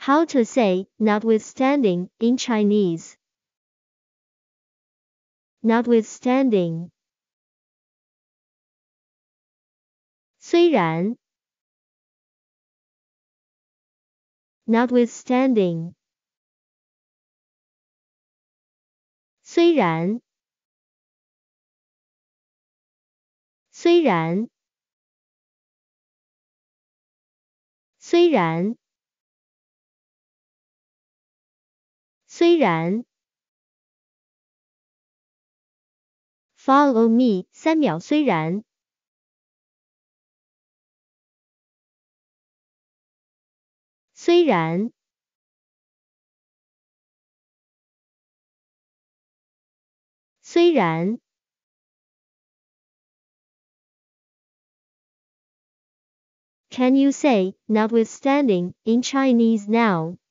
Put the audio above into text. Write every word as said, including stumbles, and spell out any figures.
How to say notwithstanding in Chinese. Notwithstanding. 虽然 notwithstanding. 虽然虽然虽然虽然 Follow me 三秒虽然虽然虽然 Can you say notwithstanding in Chinese now?